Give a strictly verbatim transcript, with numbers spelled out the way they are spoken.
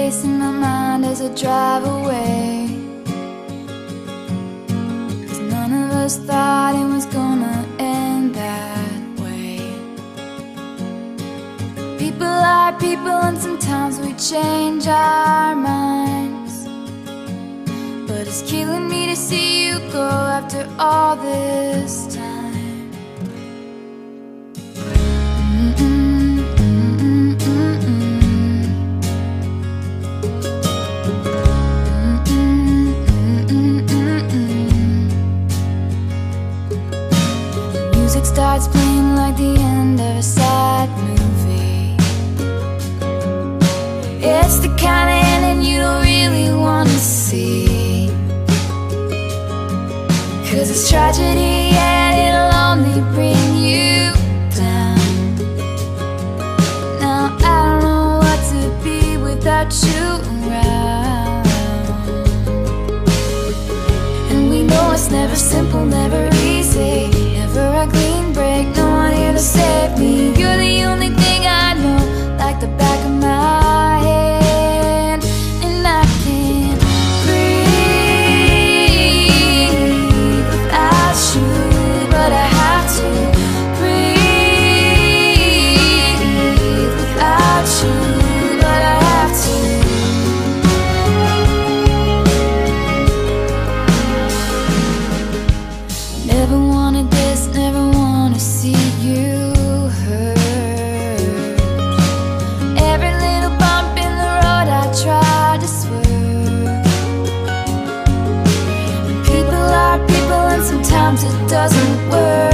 face in my mind as I drive away, 'cause none of us thought it was gonna end that way. People are people, and sometimes we change our minds, but it's killing me to see you go after all this time. Music starts playing like the end of a sad movie. It's the kind of ending you don't really want to see, 'cause it's tragedy and it'll only bring you down. Now I don't know what to be without you around, and we know it's never simple, never easy, never a clean break, no one here to save me. You're the only thing I know, like the back of my hand, and I can't breathe without you, but I have to breathe without you, but I have to. Never wanted this, never wanna see you hurt. Every little bump in the road I try to swerve. People are people, and sometimes it doesn't work.